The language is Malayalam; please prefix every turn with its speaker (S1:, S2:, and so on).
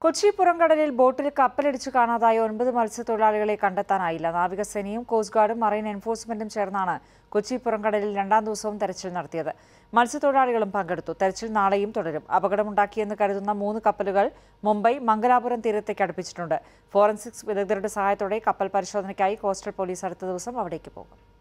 S1: കൊച്ചി പുറംകടലിൽ ബോട്ടിൽ കപ്പലിടിച്ചു കാണാതായ 9 മത്സ്യത്തൊഴിലാളികളെ കണ്ടെത്താനായില്ല. നാവികസേനയും കോസ്റ്റ് ഗാർഡും മറൈൻ എൻഫോഴ്സ്മെന്റും ചേർന്നാണ് കൊച്ചി പുറംകടലിൽ രണ്ടാം ദിവസവും തെരച്ചിൽ നടത്തിയത്. മത്സ്യത്തൊഴിലാളികളും പങ്കെടുത്തു. തെരച്ചിൽ നാളെയും തുടരും. അപകടമുണ്ടാക്കിയെന്ന് കരുതുന്ന 3 കപ്പലുകൾ മുംബൈ മംഗലാപുരം തീരത്തേക്ക് അടുപ്പിച്ചിട്ടുണ്ട്. ഫോറൻസിക്സ് വിദഗ്ധരുടെ സഹായത്തോടെ കപ്പൽ പരിശോധനയ്ക്കായി കോസ്റ്റൽ പോലീസ് അടുത്ത ദിവസം അവിടേക്ക് പോകും.